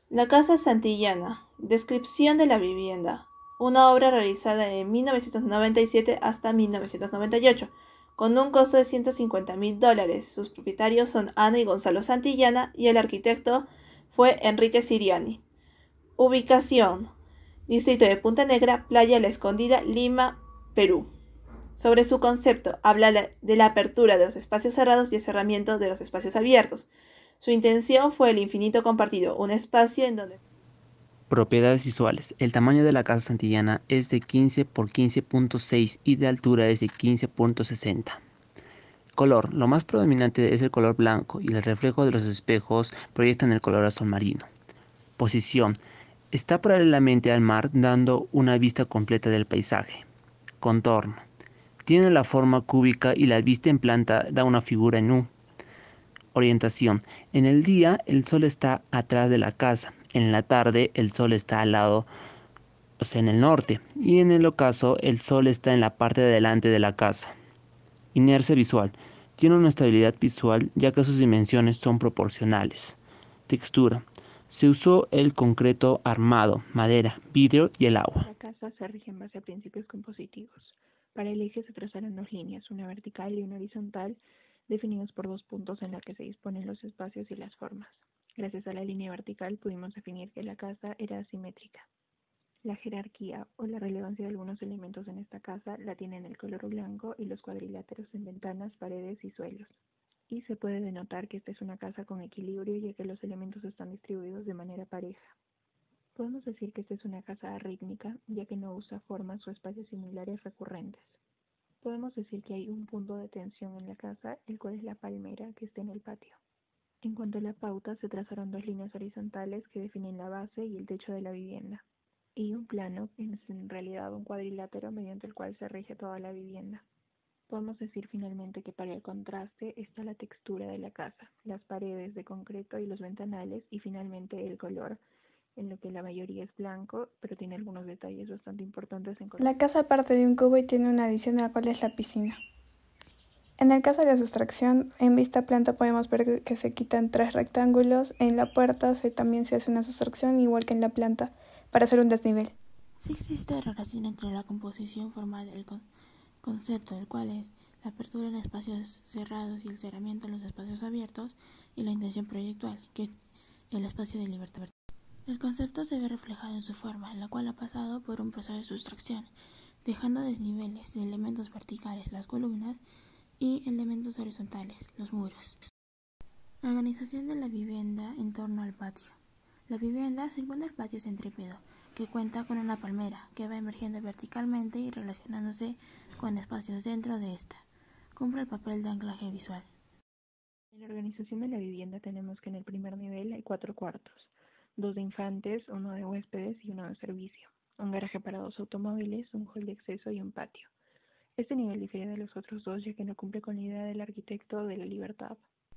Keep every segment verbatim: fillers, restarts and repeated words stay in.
La Casa Santillana. Descripción de la vivienda. Una obra realizada en mil novecientos noventa y siete hasta mil novecientos noventa y ocho, con un costo de ciento cincuenta mil dólares. Sus propietarios son Ana y Gonzalo Santillana y el arquitecto fue Enrique Siriani. Ubicación. Distrito de Punta Negra, Playa La Escondida, Lima, Perú. Sobre su concepto, habla de la apertura de los espacios cerrados y el cerramiento de los espacios abiertos. Su intención fue el infinito compartido, un espacio en donde... Propiedades visuales. El tamaño de la casa santillana es de quince por quince punto seis y de altura es de quince punto sesenta. Color. Lo más predominante es el color blanco y el reflejo de los espejos proyectan el color azul marino. Posición. Está paralelamente al mar dando una vista completa del paisaje. Contorno. Tiene la forma cúbica y la vista en planta da una figura en U. Orientación. En el día el sol está atrás de la casa, en la tarde el sol está al lado, o sea, en el norte, y en el ocaso el sol está en la parte de delante de la casa. Inercia visual. Tiene una estabilidad visual ya que sus dimensiones son proporcionales. Textura. Se usó el concreto armado, madera, vidrio y el agua. La casa se rige en base a principios compositivos. Para el eje se trazaron dos líneas, una vertical y una horizontal, definidos por dos puntos en la que se disponen los espacios y las formas. Gracias a la línea vertical pudimos definir que la casa era asimétrica. La jerarquía o la relevancia de algunos elementos en esta casa la tienen el color blanco y los cuadriláteros en ventanas, paredes y suelos. Y se puede denotar que esta es una casa con equilibrio ya que los elementos están distribuidos de manera pareja. Podemos decir que esta es una casa arrítmica, ya que no usa formas o espacios similares recurrentes. Podemos decir que hay un punto de tensión en la casa, el cual es la palmera que está en el patio. En cuanto a la pauta, se trazaron dos líneas horizontales que definen la base y el techo de la vivienda, y un plano, que es en realidad un cuadrilátero mediante el cual se rige toda la vivienda. Podemos decir finalmente que para el contraste está la textura de la casa, las paredes de concreto y los ventanales, y finalmente el color, en lo que la mayoría es blanco, pero tiene algunos detalles bastante importantes en color. La casa parte de un cubo y tiene una adición a la cual es la piscina. En el caso de la sustracción, en vista planta podemos ver que se quitan tres rectángulos. En la puerta se, también se hace una sustracción, igual que en la planta, para hacer un desnivel. Sí existe relación entre la composición formal del con concepto, el cual es la apertura en espacios cerrados y el cerramiento en los espacios abiertos, y la intención proyectual, que es el espacio de libertad. El concepto se ve reflejado en su forma, la cual ha pasado por un proceso de sustracción, dejando desniveles de elementos verticales, las columnas, y elementos horizontales, los muros. Organización de la vivienda en torno al patio. La vivienda circunda el patio centrípedo, que cuenta con una palmera, que va emergiendo verticalmente y relacionándose con espacios dentro de esta. Cumple el papel de anclaje visual. En la organización de la vivienda tenemos que en el primer nivel hay cuatro cuartos, dos de infantes, uno de huéspedes y uno de servicio, un garaje para dos automóviles, un hall de acceso y un patio. Este nivel difiere de los otros dos ya que no cumple con la idea del arquitecto de la libertad.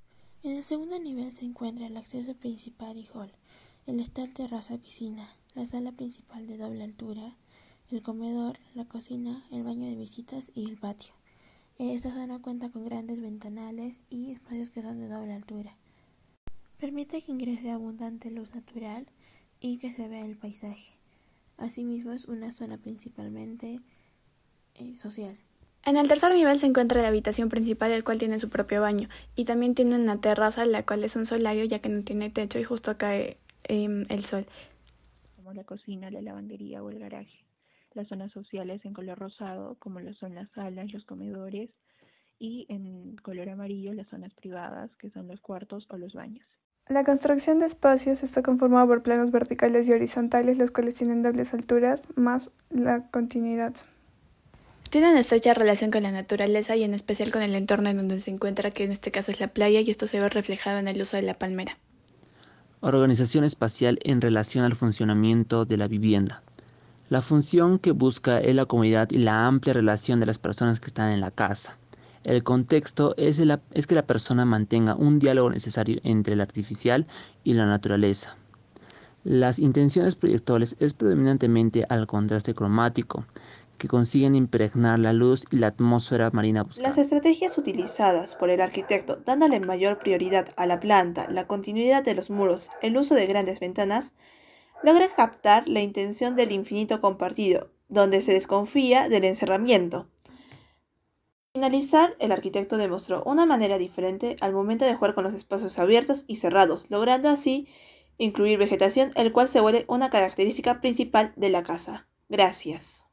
En el segundo nivel se encuentra el acceso principal y hall, el estar terraza-piscina, la sala principal de doble altura, el comedor, la cocina, el baño de visitas y el patio. Esta zona cuenta con grandes ventanales y espacios que son de doble altura. Permite que ingrese abundante luz natural y que se vea el paisaje. Asimismo es una zona principalmente eh, social. En el tercer nivel se encuentra la habitación principal, el cual tiene su propio baño, y también tiene una terraza, la cual es un solario ya que no tiene techo y justo cae eh, el sol. Como la cocina, la lavandería o el garaje. Las zonas sociales en color rosado, como lo son las salas, los comedores, y en color amarillo las zonas privadas, que son los cuartos o los baños. La construcción de espacios está conformada por planos verticales y horizontales, los cuales tienen dobles alturas más la continuidad. Tiene una estrecha relación con la naturaleza y en especial con el entorno en donde se encuentra, que en este caso es la playa, y esto se ve reflejado en el uso de la palmera. Organización espacial en relación al funcionamiento de la vivienda. La función que busca es la comodidad y la amplia relación de las personas que están en la casa. El contexto es, el, es que la persona mantenga un diálogo necesario entre el artificial y la naturaleza. Las intenciones proyectuales es predominantemente al contraste cromático, que consiguen impregnar la luz y la atmósfera marina buscada. Las estrategias utilizadas por el arquitecto, dándole mayor prioridad a la planta, la continuidad de los muros, el uso de grandes ventanas, logran captar la intención del infinito compartido, donde se desconfía del encerramiento. Al finalizar, el arquitecto demostró una manera diferente al momento de jugar con los espacios abiertos y cerrados, logrando así incluir vegetación, el cual se vuelve una característica principal de la casa. Gracias.